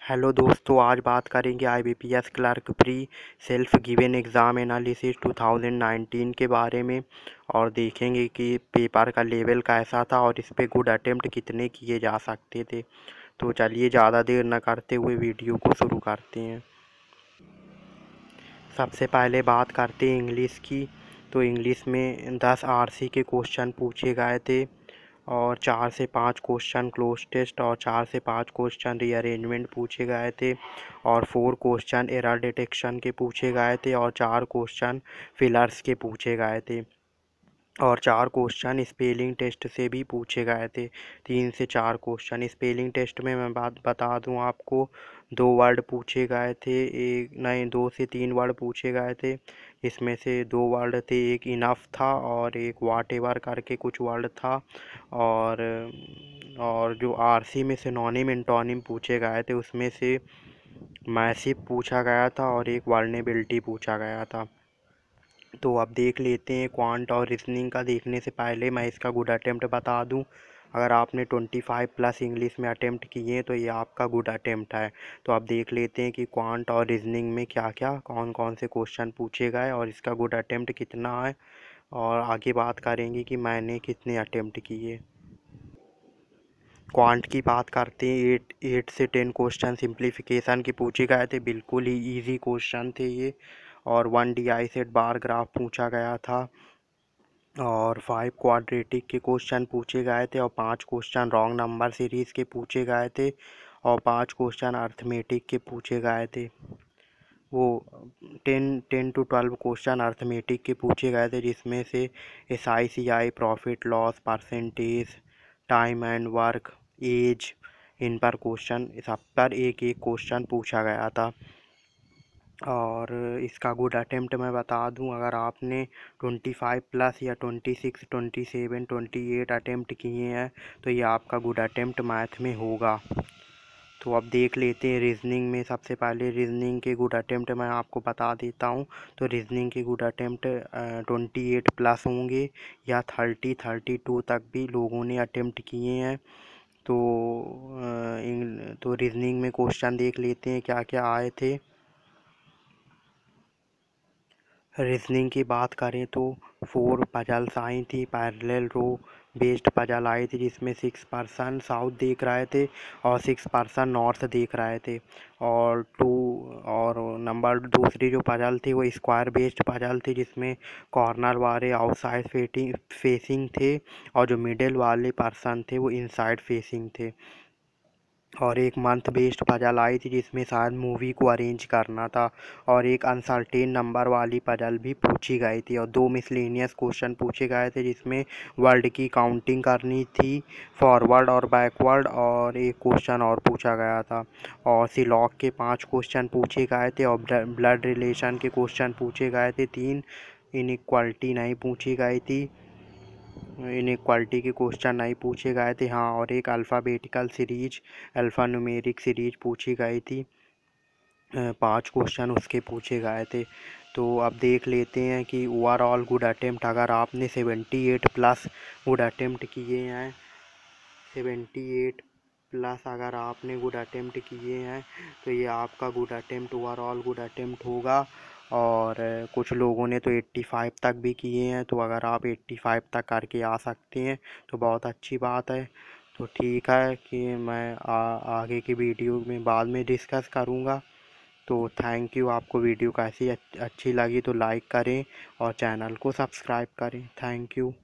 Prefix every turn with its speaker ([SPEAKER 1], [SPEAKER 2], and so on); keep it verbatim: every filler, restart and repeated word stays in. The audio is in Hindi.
[SPEAKER 1] हेलो दोस्तों, आज बात करेंगे I B P S clerk pre self given exam analysis two thousand nineteen के बारे में। और देखेंगे कि पेपर का लेवल कैसा था और इस पे गुड अटेम्प्ट कितने किए जा सकते थे। तो चलिए ज़्यादा देर न करते हुए वीडियो को शुरू करते हैं। सबसे पहले बात करते हैं इंग्लिश की। तो इंग्लिश में दस आर सी के क्वेश्चन पूछे गए थे और चार से पाँच क्वेश्चन क्लोज टेस्ट और चार से पाँच क्वेश्चन रीअरेंजमेंट पूछे गए थे और फोर क्वेश्चन एरर डिटेक्शन के पूछे गए थे और चार क्वेश्चन फिलर्स के पूछे गए थे और चार क्वेश्चन स्पेलिंग टेस्ट से भी पूछे गए थे। तीन से चार क्वेश्चन स्पेलिंग टेस्ट में मैं बात बता दूं आपको, दो वर्ड पूछे गए थे, एक नहीं दो से तीन वर्ड पूछे गए थे। इसमें से दो वर्ड थे, एक इनफ था और एक वाट एवर करके कुछ वर्ड था। और और जो आरसी में सिनोनिम एंटोनिम पूछे गए थे उसमें से मैसिव पूछा गया था और एक वर्नेबिलिटी पूछा गया था। तो अब देख लेते हैं क्वांट और रीजनिंग का। देखने से पहले मैं इसका गुड अटेम्प्ट बता दूं, अगर आपने पच्चीस प्लस इंग्लिश में अटेम्प्ट किए हैं तो ये आपका गुड अटेम्प्ट है। तो अब देख लेते हैं कि क्वांट और रीजनिंग में क्या क्या कौन कौन से क्वेश्चन पूछे गए और इसका गुड अटेम्प्ट कितना है, और आगे बात करेंगे कि मैंने कितने अटेम्प्ट किए। क्वांट की बात करते हैं, एट एट से टेन क्वेश्चन सिंप्लीफिकेशन के पूछे गए थे, बिल्कुल ही इजी क्वेश्चन थे ये। और one D I set bar graph पूछा गया था और फाइव क्वाड्रेटिक के क्वेश्चन पूछे गए थे और पांच क्वेश्चन रॉन्ग नंबर सीरीज़ के पूछे गए थे और पांच क्वेश्चन अर्थमेटिक के पूछे गए थे। वो ten ten to twelve question arithmetic के पूछे गए थे, जिसमें से S I C I, profit loss, percentage, time and work, age, इन पर क्वेश्चन सब पर एक एक क्वेश्चन पूछा गया था। और इसका गुड अटेम्प्ट मैं बता दूं, अगर आपने पच्चीस प्लस या छब्बीस, सत्ताईस, अट्ठाईस अटेम्प्ट किए हैं तो ये आपका गुड अटेम्प्ट मैथ में होगा। तो अब देख लेते हैं रीजनिंग में। सबसे पहले रीजनिंग के गुड अटेम्प्ट मैं आपको बता देता हूं। तो रीजनिंग के गुड अटेम्प्ट अट्ठाईस प्लस होंगे या तीस, बत्तीस तक भी लोगों ने अटेम्प्ट किए हैं। तो आ, तो रीजनिंग में क्वेश्चन देख लेते हैं क्या क्या आए थे। रीजनिंग की बात करें तो फोर पजल्स आई थी, पैरेलल रो बेस्ड पजल आई थी, जिसमें सिक्स पर्सन साउथ देख रहे थे और सिक्स पर्सन नॉर्थ देख रहे थे। और टू और नंबर दूसरी जो पजल थी वो स्क्वायर बेस्ड पजल थी, जिसमें कॉर्नर वाले आउटसाइड फेटिंग फेसिंग थे और जो मिडिल वाले पर्सन थे वो इनसाइड फेसिंग थे। और एक मंथ बेस्ड पजल आई थी, जिसमें शायद मूवी को अरेंज करना था। और एक अनसर्टेन नंबर वाली पजल भी पूछी गई थी और दो मिसलेनियस क्वेश्चन पूछे गए थे, जिसमें वर्ड की काउंटिंग करनी थी, फॉरवर्ड और बैकवर्ड, और एक क्वेश्चन और पूछा गया था। और सिलॉक के पांच क्वेश्चन पूछे गए थे और ब्लड रिलेशन के क्वेश्चन पूछे गए थे तीन। इनइक्वालिटी नहीं पूछी गई थी, इनइक्वालिटी के क्वेश्चन नहीं पूछे गए थे। हाँ, और एक alphabetical series, alphanumeric series पूछी गई थी, पांच क्वेश्चन उसके पूछे गए थे। तो अब देख लेते हैं कि ओवरऑल गुड अटेम्प्ट, अगर आपने अठहत्तर प्लस गुड अटेम्प्ट किए हैं, अठहत्तर प्लस अगर आपने गुड अटेम्प्ट किए हैं तो ये आपका good attempt overall good attempt होगा। और कुछ लोगों ने तो पचासी तक भी किए हैं, तो अगर आप पचासी तक करके आ सकते हैं तो बहुत अच्छी बात है। तो ठीक है कि मैं आ, आगे की वीडियो में बाद में डिस्कस करूँगा। तो थैंक यू। आपको वीडियो कैसी अच्छी लगी तो लाइक करें और चैनल को सब्सक्राइब करें। Thank you.